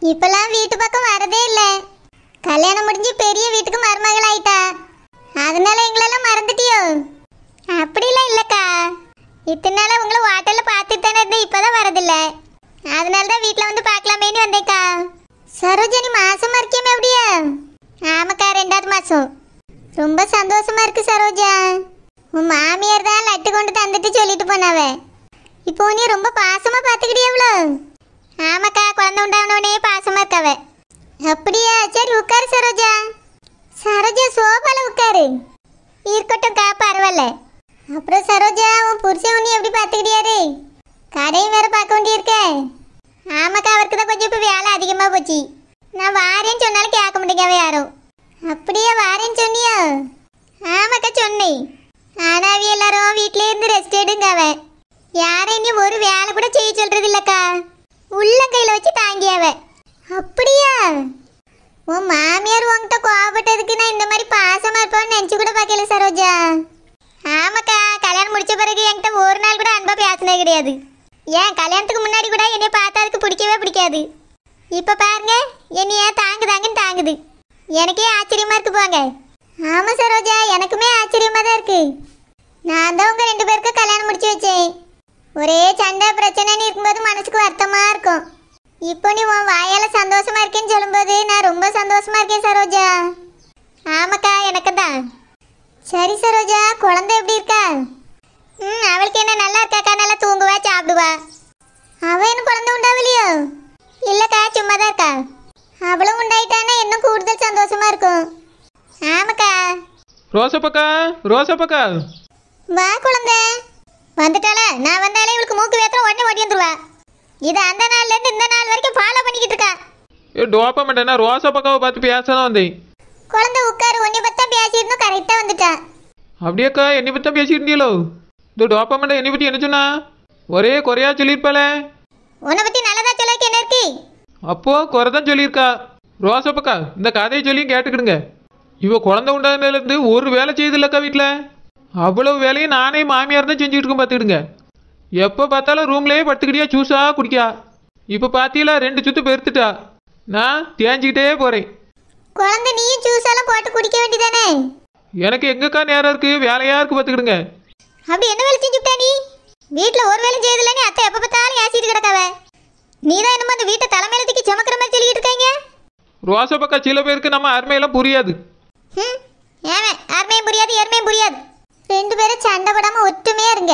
இப்பெல்லாம் வீட்டு பக்கம் வரதே இல்லை. கல்யாணம் முடிஞ்சு பெரிய வீட்டுக்கு மருமகள் ஆயிட்டா. அதனால எங்களெல்லாம் மறந்துட்டியோ? அப்படிலாம் இல்லைக்கா. இத்தனை நாள் உங்களை ஹோட்டலில் பார்த்துட்டு தானே இருந்தேன், இப்போதான் வரதில்ல. அதனால தான் வீட்டில் வந்து பார்க்கலாமேன்னு வந்தேக்கா. சரோஜா, நீ மாசமா இருக்கியாமே எப்படியா? ஆமாக்கா, 2வது மாதம். ரொம்ப சந்தோஷமா இருக்கு சரோஜா. உன் மாமியார் தான் லட்டு கொண்டு தந்துட்டு சொல்லிட்டு போனாவ. இப்போ நீ ரொம்ப பாசமா பார்த்துக்கிட்டியவளோ? ஆமாக்கா, குழந்தை உண்டானோடனே பாசமா இருக்காவ. அப்படியா? சரி உட்காரு சரோஜா. சரோஜா, சோபால உட்காரு. இருக்கட்டும்க்கா, பரவாயில்ல. அப்புறம் சரோஜா, உன் புருஷன் உன்னை எப்படி பார்த்துக்கிட்டியாரு? கடையும் வேற பார்க்க வேண்டியிருக்க. ஆமாக்கா, அவருக்கு தான் கொஞ்சம் இப்போ வேலை அதிகமாக போச்சு. நான் வாரேன்னு சொன்னாலும் கேட்க மாட்டேங்காவே யாரும். அப்படியே வாரேன்னு சொன்னியா? ஆமாக்கா சொன்னேன். ஆனால் அவ எல்லாரும் வீட்டிலே இருந்து ரெஸ்ட் எடுங்காவ. யாரையும் நீ ஒரு வேலை கூட செய்ய சொல்றது இல்லைக்கா. உள்ளங்கையில் வச்சு தாங்கியாவ. அப்படியா? உன் மாமியார் உங்ககிட்ட கோவப்பட்டதுக்கு நான் இந்த மாதிரி பாசமாக இருப்போன்னு நினச்சி கூட பார்க்கல சரோஜா. ஆமாக்கா, கல்யாணம் முடிச்ச பிறகு என்கிட்ட ஒரு நாள் கூட அன்பா பேசினே கிடையாது. ஏன் கல்யாணத்துக்கு முன்னாடி கூட என்னை பார்த்தா அதுக்கு பிடிக்கவே பிடிக்காது. இப்போ பாருங்க, என்னைய தாங்குதாங்கன்னு தாங்குது. எனக்கே ஆச்சரியமா இருக்கு போங்க. ஆமாம் சரோஜா, எனக்குமே ஆச்சரியமாக தான் இருக்கு. நான் தான் உங்கள் 2 பேருக்கு கல்யாணம் முடிச்சு வச்சேன். ஒரே சண்டை பிரச்சனைன்னு இருக்கும்போது மனசுக்கு வருத்தமாக இருக்கும். இப்போ நீ உன் வாயால் சந்தோஷமா இருக்கேன்னு சொல்லும்போது நான் ரொம்ப சந்தோஷமா இருக்கேன் சரோஜா. ஆமாக்கா, எனக்கு தான். சரி சரோஜா, குழந்தை எப்படி இருக்கா? அவளுக்கு என்ன நல்லா இருக்காக்கா, நல்லா தூங்குவா, சாப்பிடுவா. அவள் என்ன குழந்தை உண்டாவலையோ? இல்லைக்கா, சும்மா தான் இருக்கா. அவளும் உண்டாயிட்டானா இன்னும் கூடுதல் சந்தோஷமா இருக்கும். ஆமாக்கா. ரோசப்பக்கா, ரோசப்பக்கா, வா குழந்தை. வந்துட்டால, நான் வந்தாலே இவளுக்கு மூக்கு வேத்திரம் உடனே ஓடி வந்துருவா. இது அந்த நாள்லேருந்து இந்த நாள் வரைக்கும் ஃபாலோ பண்ணிக்கிட்டு இருக்கா. டோப்பா மாட்டேன்னா ரோசப்பக்காவை பார்த்து பேசதான் வந்தேன். குழந்தை உட்காரு, உன்னை பற்றி தான் பேசியிருந்தோம், கரெக்டாக வந்துட்டா. அப்படியாக்கா, என்னை பற்றி தான் பேசியிருந்தீங்களோ? இந்த டோப்பா மாட்டேன் என்னை பற்றி என்ன சொன்னா? ஒரே குறையா சொல்லியிருப்பாளே. உன்னை பற்றி நல்லதா சொல்லிக்க என்ன இருக்கு? அப்போ குறைதான் சொல்லியிருக்கா. ரோசப்பக்கா, இந்த கதையை சொல்லியும் கேட்டுக்கிடுங்க. இவ குழந்தை உண்டானதுலேருந்து ஒரு வேலை செய்யுதில்லக்கா வீட்டில். அவ்வளவு வேலையும் நானே மாமியார் தான் செஞ்சுக்கிட்டு இருக்கோம், பார்த்துக்கிடுங்க. எப்போ பார்த்தாலும் ரூம்லேயே படுத்துக்கிட்டியா ஜூஸா குடிக்கா. இப்போ பார்த்தீங்களா 2 சுற்று பெருத்துட்டா. நான் தேஞ்சிக்கிட்டே போகிறேன். குழந்தை நீயும் ஜூஸெல்லாம் போட்டு குடிக்க வேண்டியதானே? எனக்கு எங்கக்கா நேரம் இருக்குது, வேலையாக இருக்குது, பார்த்துக்கிடுங்க. அப்படி என்ன வேலை செஞ்சுட்டா நீ? வீட்டில் ஒரு வேலை செய்யதில்லைன்னு அத்தை எப்போ பார்த்தாலும் ஏசிட்டு கிடக்காவ. நீ தான் என்னமோ அந்த வீட்டை தலைமையிலத்துக்கு சுமக்கிற மாதிரி சொல்லிக்கிட்டு இருக்காங்க. ரோசப்பக்கா, சில பேருக்கு நம்ம அருமையெல்லாம் புரியாது. ஏன் அருமையும் புரியாது, எருமையும் புரியாது. 2 பேரும் சண்டை போடாமல் ஒற்றுமையாக இருங்க.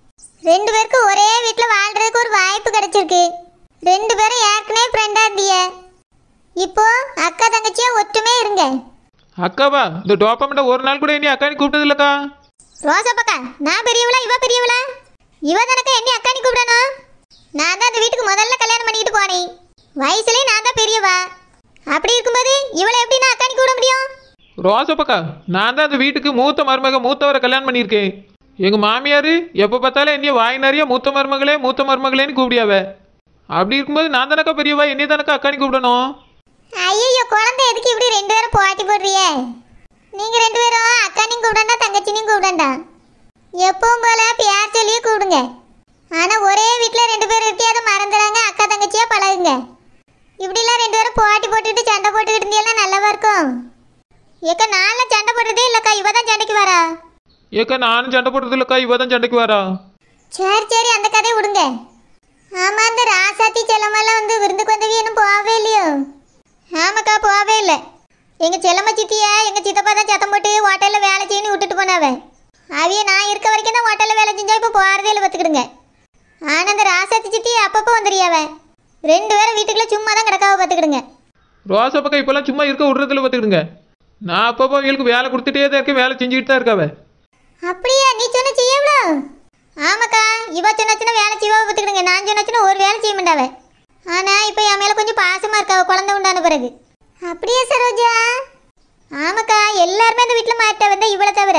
2 பேருக்கும் ஒரே வீட்டில் வாழ்கிறதுக்கு ஒரு வாய்ப்பு கிடைச்சிருக்கு. 2 பேரும் ஏற்கனவே ஃப்ரெண்டாக இருந்தீங்க. இப்போ அக்கா தங்கச்சியா ஒற்றுமையாக இருங்க. அக்காவா? இந்த டோப்பமெண்ட்டை ஒரு நாள் கூட என்னை அக்கானி கூப்பிட்டது இல்லைக்கா. ரோசப்பக்கா, நான் பெரியவளா இவ பெரியவளா? இவ தனக்கு என்னை அக்கானி கூப்பிடணும். நான் தான் அந்த வீட்டுக்கு முதல்ல கல்யாணம் பண்ணிக்கிட்டு போனேன். வயசுலேயே நான் தான் பெரியவா. அப்படி இருக்கும்போது இவளை எப்படி நான் அக்கானி கூப்பிட முடியும்? ரோசப்பக்கா, நான் தான் அந்த வீட்டுக்கு மூத்த மருமக, மூத்தவரை கல்யாணம் பண்ணியிருக்கேன். எங்கள் மாமியார் எப்போ பார்த்தாலும் என்னைய வாய் நிறைய மூத்த மருமகளே மூத்த மருமகளேன்னு கூப்பிடியாவ. அப்படி இருக்கும்போது நான் தானக்கா பெரியவா, என்னைய தானக்கா அக்கானி கூப்பிடணும். ஐயோ, குழந்தை எதுக்கு இப்படி 2 பேரும் போட்டி போடுறியே? நீங்கள் 2 பேரும் அக்கானையும் கூப்பிடண்டா, தங்கச்சினையும் கூப்பிடண்டா. எப்பவும் போல பேர் சொல்லியே கூப்பிடுங்க. ஆனால் ஒரே வீட்டில் 2 பேர் இருக்கே, அதை மறந்துடாங்க. அக்கா தங்கச்சியா பழகுங்க. இப்படிலாம் 2 பேரும் போட்டி போட்டுக்கிட்டு சண்டை போட்டுக்கிட்டு இருந்தீங்கன்னா நல்லாவா இருக்கும்? ஏக்கா, நான்லாம் சண்டை போடுறதே இல்லைக்கா, இவ தான் சண்டைக்கு வரா. ஏக்கா, நானும் சண்டை போடுறது இல்லைக்கா, இவ தான் சண்டைக்கு வரா. சரி சரி, அந்த கதையை விடுங்க. ஆமாம், அந்த ராசாத்தி செல்லமெல்லாம் வந்து விருந்துக்கு வந்தவி இன்னும் போகவே இல்லையோ? ஆமாக்கா, போகவே இல்லை. எங்கள் செல்லம்மா சித்தியா எங்கள் சித்தப்பா தான் சத்தம் போட்டு ஹோட்டலில் வேலை செய்யணும் விட்டுட்டு போனாவ. அவைய நான் இருக்க வரைக்கும் தான் ஹோட்டலில் வேலை செஞ்சா இப்போ போகிறதே இல்லை, பார்த்துக்கிடுங்க. ஆனால் அந்த ராசாத்தி சித்தி அப்பப்போ வந்துடுறியாவ. 2 பேரும் வீட்டுக்குள்ளே சும்மா தான் கிடக்காவ, பார்த்துக்கிடுங்க. ரோசப்பக்கா இப்போல்லாம் சும்மா இருக்க விடுறதில்ல, பார்த்துக்கிடுங்க. நான் அப்பப்போ அவங்களுக்கு வேலை கொடுத்துட்டே தான் இருக்கேன், வேலை செஞ்சுக்கிட்டு தான் இருக்காவ. அப்படியா? நீ சொன்ன செய்யவளோ? ஆமாக்கா, இவ சொன்னாச்சுன்னா வேலை செய்வா, பார்த்துக்கிடுங்க. நான் சொன்னாச்சுன்னா ஒரு வேலை செய்ய மாட்டாவ. ஆனால் இப்போ என் மேலே கொஞ்சம் பாசமாக இருக்காவ, குழந்தை உண்டான பிறகு. அப்படியே சரோஜா? ஆமாக்கா, எல்லாருமே அந்த வீட்டில் மாட்ட வந்தா இவளை தவிர.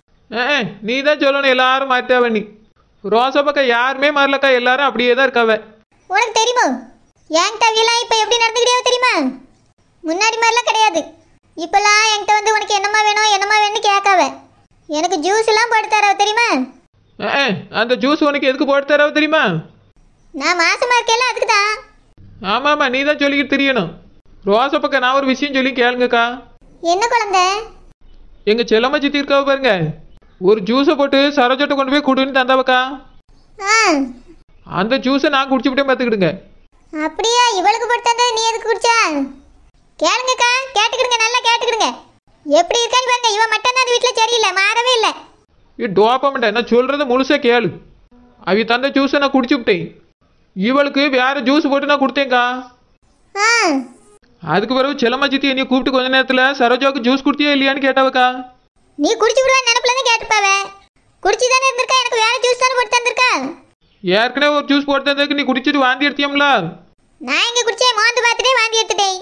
நீ தான் சொல்லணும், எல்லாரும் மாட்டாவ. நீ ரோசப்பக்கா யாருமே மாறலக்கா, எல்லாரும் அப்படியே தான் இருக்காவ. உனக்கு தெரியுமோ என்கிட்ட அவியெல்லாம் இப்போ எப்படி நடந்துக்கிட்டே தெரியுமா? முன்னாடி மாதிரிலாம் கிடையாது. இப்போல்லாம் என்கிட்ட வந்து உனக்கு என்னம்மா வேணும் என்னம்மா வேணும்னு கேட்காவ. எனக்கு ஜூஸ்லாம் போட்டு தரவ தெரியுமா? அந்த ஜூஸ் உனக்கு எதுக்கு போட்டு தரவ தெரியுமா? நான் மாசமா இருக்கேன்ல, அதுக்கு தான். ஆமாம்மா நீ தான் சொல்லிக்கிட்டு தெரியணும். ரோசப்பக்கா நான் ஒரு விஷயம் சொல்லி கேளுங்கக்கா. என்ன குழந்தை? எங்கள் செல்லம்மா சித்தி இருக்காவ பாருங்க, ஒரு ஜூஸை போட்டு சரோஜாட்ட கொண்டு போய் குடுன்னு தந்தாவக்கா. ஆ அந்த ஜூஸை நான் குடிச்சுவிட்டே பார்த்துக்கிடுங்க. அப்படியா? இவளுக்கு போட்டு தந்தா நீ எதுக்கு குடிச்சா? கேளுங்கக்கா, கேட்டுக்கிடுங்க, நல்லா கேட்டுக்கிடுங்க. எப்படி இருக்கான்னு பாருங்க. இவன் மட்டும் தான் அந்த வீட்டில் சரியில்லை, மாறவே இல்லை. டோப்பமெண்ட நான் சொல்கிறத முழுசாக கேளு. அவ தந்த ஜூஸை நான் குடிச்சுவிட்டேன். இவளுக்கு வேற ஜூஸ் போட்டு நான் கொடுத்தேங்க்கா. ஆ அதுக்கு பிறகு செல்லம்மா சித்தி என்னைய கூப்பிட்டு கொஞ்ச நேரத்தில் சரோஜாவுக்கு ஜூஸ் குடித்தியா இல்லையான்னு கேட்டாவக்கா. நீ குடிச்சு விடுவேன் நினப்புல தான் கேட்டுப்பாவே. குடிச்சு தானே இருந்திருக்கா, எனக்கு வேற ஜூஸ் தானே போட்டு தந்திருக்கா. ஏற்கனவே ஒரு ஜூஸ் போட்டு தந்ததுக்கு நீ குடிச்சிட்டு வாந்தி எடுத்தியம்ல. நான் இங்கே குடிச்சேன், மோந்து பார்த்துட்டே வாந்தி எடுத்துட்டேன்.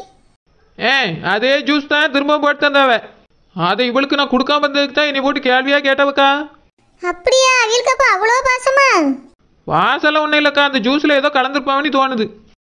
அதே ஜூஸ் தான் திரும்ப போட்டு தந்தாவ. அதை இவளுக்கு நான் கொடுக்காம இருந்ததுக்கு தான் என்னை போட்டு கேள்வியாக கேட்டவக்கா. அப்படியா? அவளுக்கு அப்போ அவ்வளோ பாசமா? வாசலாம் ஒன்றும் இல்லைக்கா, அந்த ஜூஸில் ஏதோ கலந்துருப்பாவன்னு தோணுது.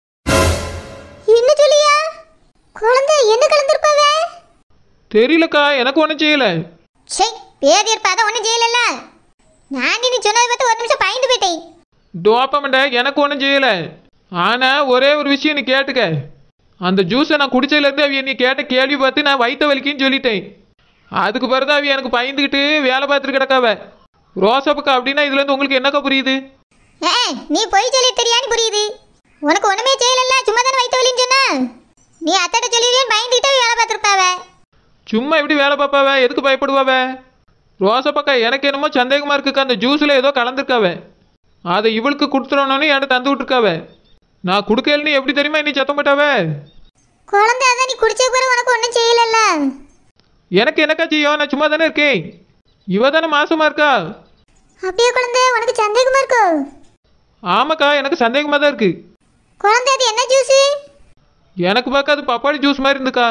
என்ன சொல்லியா? குழந்தை என்ன கலந்துருப்பாவே? தெரியலக்கா, எனக்கு ஒன்றும் செய்யலை. சே, பேதி இருப்பாத ஒன்றும் செய்யலல்ல. நான் நீ சொன்னதை பார்த்து ஒரு நிமிஷம் பயந்து போயிட்டேன். டோப்பமெண்ட எனக்கு ஒன்றும் செய்யலை. ஆனால் ஒரே ஒரு விஷயம் நீ கேட்டுக்க. அந்த ஜூஸை நான் குடிச்சதுலேருந்து அவ நீ கேட்ட கேள்வி பார்த்து நான் வயிற்ற வலிக்குன்னு சொல்லிட்டேன். அதுக்கு பிறகு அவ எனக்கு பயந்துக்கிட்டு வேலை பார்த்துட்டு கிடக்காவ. ரோசப்புக்கா அப்படின்னா இதுலேருந்து உங்களுக்கு என்னக்கா புரியுது? நீ போய் சொல்லி தெரியான்னு புரியுது. உனக்கு ஒன்றுமே செய்யலல்ல, சும்மா தானே வயிற்று வலின்னு சொன்னா. நீ அத்தட்ட சொல்லிடுவேன்னு பயந்துக்கிட்டே வேலை பார்த்துருப்பாவ. சும்மா எப்படி வேலை பார்ப்பாவ? எதுக்கு பயப்படுவாவ? ரோசப்பக்கா எனக்கு என்னமோ சந்தேகமாக இருக்குக்கா, அந்த ஜூஸில் ஏதோ கலந்துருக்காவ. அதை இவளுக்கு கொடுத்துடணும்னு என்கிட்ட தந்து விட்டுருக்காவ. நான் கொடுக்கலன்னு எப்படி தெரியுமா நீ சத்தம் போட்டாவ? குழந்தை அதான் நீ குடிச்ச பிறகு உனக்கு ஒன்றும் செய்யலல்ல. எனக்கு என்னக்கா செய்யும்? நான் சும்மா தானே இருக்கேன். இவ தானே மாசமா இருக்கா. அப்படியே குழந்தை உனக்கு சந்தேகமா இருக்கோ? ஆமாக்கா, எனக்கு சந்தேகமாக தான் இருக்கு. குழந்தை அது என்ன ஜூஸு? எனக்கு பார்க்க அது பப்பாளி ஜூஸ் மாதிரி இருந்துக்கா.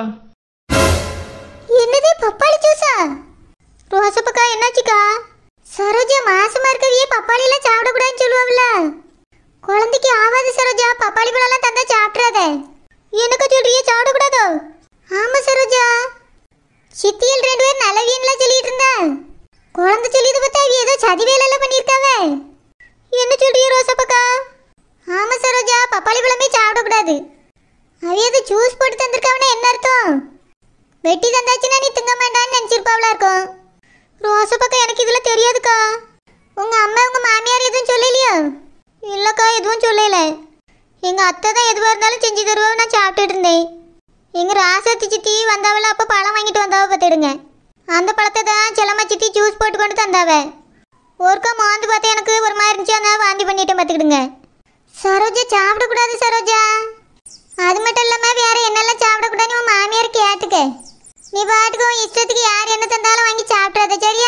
என்னது பப்பாளி ஜூஸா? ரோசப்பக்கா என்னாச்சுக்கா? சரோஜா மாசமா இருக்கவியே பப்பாளியெல்லாம் சாப்பிடக்கூடாதுன்னு சொல்லுவாங்கல்ல. குழந்தைக்கு ஆகாது சரோஜா, பப்பாளி பழம்லாம் தந்தா சாப்பிட்றாத. எனக்கு சொல்றியே சாப்பிடக்கூடாதோ? ஆமா சரோஜா, சித்தியில் 2 பேர் நல்லவியன்லாம் சொல்லிட்டு இருந்தா. குழந்தை சொல்லியதை பார்த்தா அவ ஏதோ சதி வேலையெல்லாம் பண்ணியிருக்காவே. என்ன சொல்றியே ரோசப்பக்கா? ஆமா சரோஜா, பப்பாளி பழமே சாப்பிடக்கூடாது. அவ ஏதோ ஜூஸ் போட்டு தந்திருக்காவனா என்ன அர்த்தம்? வெட்டி தந்தாச்சுன்னா நீ திங்க மாட்டான்னு நினச்சிருப்பாவளா இருக்கும். ரோசப்பக்கா எனக்கு இதில் தெரியாதுக்கா. உங்கள் அம்மா உங்கள் மாமியார் எதுவும் சொல்லலையோ? இல்லைக்கா, எதுவும் சொல்லலை. எங்கள் அத்தை தான் எதுவாக இருந்தாலும் செஞ்சு தருவாவை நான் சாப்பிட்டுட்டு இருந்தேன். எங்கள் ராசாத்தி சித்தி வந்தாவல அப்போ பழம் வாங்கிட்டு வந்தாவ பார்த்துடுங்க. அந்த பழத்தை தான் செல்லம்மா சித்தி ஜூஸ் போட்டு கொண்டு தந்தாவ. ஒருக்கா மாந்து பார்த்து எனக்கு ஒரு மாதிரி இருந்துச்சு, அதனால வாந்தி பண்ணிட்டேன் பார்த்துக்கிடுங்க. சரோஜா சாப்பிடக்கூடாது சரோஜா. அது மட்டும் இல்லாமல் வேற என்னெல்லாம் சாப்பிடக்கூடாதுன்னு உன் மாமியார் கேட்டுக்க. நீ பாட்டுக்கு உன் இஷ்டத்துக்கு யார் என்ன தந்தாலும் வாங்கி சாப்பிட்றாத, சரியா?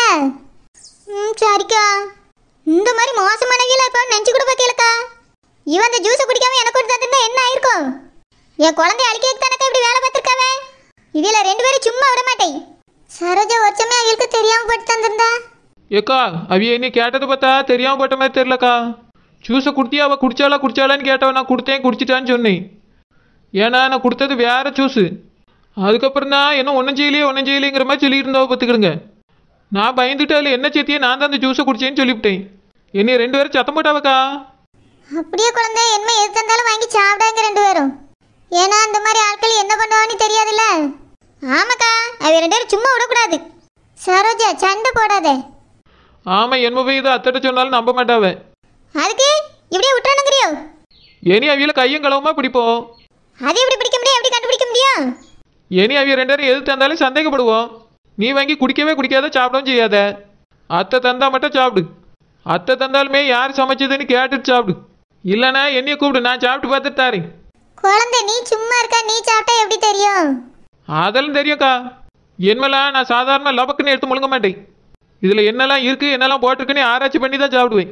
சரிக்கா. இந்த மாதிரி மோசமானவியல இப்போ நினச்சி கூட பார்க்கலக்கா. இவன் அந்த ஜூஸை குடிக்காம எனக்கு ஒரு தந்துருந்தா என்ன ஆயிருக்கும்? என் குழந்தைய அழிக்கிறதுக்கு தானக்கா இப்படி வேலை பார்த்துருக்காவே. இதில் 2 பேரும் சும்மா விட மாட்டேன். சரோஜா ஒருச்சமே அவளுக்கு தெரியாமல் போட்டு தந்திருந்தா. ஏக்கா, அவிய நீ கேட்டதை பார்த்தா தெரியாமல் போட்ட மாதிரி தெரிலக்கா. ஜூஸை குடித்தியா? அவள் குடிச்சாலான்னு கேட்டவன். நான் கொடுத்தேன், குடிச்சிட்டான்னு சொன்னேன். ஏன்னா நான் கொடுத்தது வேற ஜூஸு. அதுக்கப்புறம் தான் என்ன ஒன்றும் செய்யலைங்கிற மாதிரி சொல்லிட்டு இருந்தாவ பார்த்துக்கிடுங்க. நான் பயந்துட்டு அதில் என்ன சேர்த்தியே நான் தான் அந்த ஜூஸை குடிச்சேன்னு சொல்லிவிட்டேன். என்னை 2 பேரும் சத்தம் போட்டாவக்கா. அப்படியே குழந்தை என்ன எது தந்தாலும் வாங்கி சாப்பிடாங்க 2 பேரும். ஏன்னா அந்த மாதிரி ஆட்கள் என்ன பண்ணுவான்னு தெரியாதுல்ல. ஆமாக்கா, அவ 2 பேரும் சும்மா விடக்கூடாது. சரோஜா சண்டை போடாதே. ஆமாம், என்ன போய் இதை அத்தட்ட சொன்னாலும் நம்ப மாட்டாவ. அதுக்கு இப்படியே விட்டுறானுங்கிறியோ? இனி அவியில கையும் களவுமா பிடிப்போம். அது எப்படி பிடிக்க முடியும்? எப்படி கண்டுபிடிக்க முடியும்? இனி அவிய 2 பேரும் எது தந்தாலும் சந்தேகப்படுவோம். நீ வாங்கி குடிக்கவே குடிக்காத, சாப்பிடவும் செய்யாத. அத்தை தந்தா மட்டும் சாப்பிடு. அத்தை தந்தாலுமே யார் சமைச்சதுன்னு கேட்டுட்டு சாப்பிடு. இல்லைனா என்னைய கூப்பிடு, நான் சாப்பிட்டு பார்த்துட்டு தாரேன். குழந்தை நீ சும்மா இருக்கா? நீ சாப்பிட்டா எப்படி தெரியும்? அதெல்லாம் தெரியும்க்கா. என்னமெல்லாம் நான் சாதாரண லபக்குன்னு எடுத்து முழுங்க மாட்டேன். இதில் என்னெல்லாம் இருக்குது, என்னெல்லாம் போட்டிருக்குன்னு ஆராய்ச்சி பண்ணி தான் சாப்பிடுவேன்.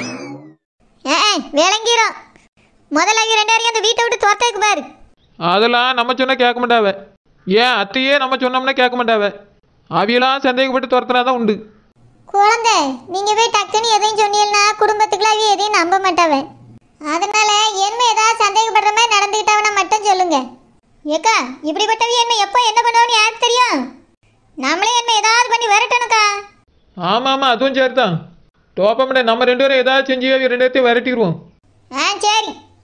விளங்கிரும். முதல்ல 2 பேரையும் அந்த வீட்டை விட்டு துரத்துக்கு பாரு. அதெல்லாம் நம்ம சொன்னால் கேட்க மாட்டாவ. ஏன் அத்தையே நம்ம சொன்னோம்னா கேட்க மாட்டாவ. அவியெல்லாம் சந்தேகப்பட்டு துரத்துனா தான் உண்டு. குழந்தை நீங்க போய் டக்குன்னு எதையும் சொன்னீங்கன்னா குடும்பத்துக்குள்ள அவ எதையும் நம்ப மாட்டாவ. அதனால என்ன ஏதாவது சந்தேகப்படுற மாதிரி நடந்துக்கிட்டாவனா மட்டும் சொல்லுங்க. ஏக்கா, இப்படிப்பட்டவ என்ன எப்போ என்ன பண்ணுவான்னு யாருக்கு தெரியும்? நம்மளே என்ன ஏதாவது பண்ணி விரட்டணுக்கா. ஆமாம், அதுவும் சரி தான். டோப்பமெண்ட நம்ம 2 பேரும் ஏதாவது செஞ்சு 2 பேர்த்தையும் விரட்டிடுவோம். சரி.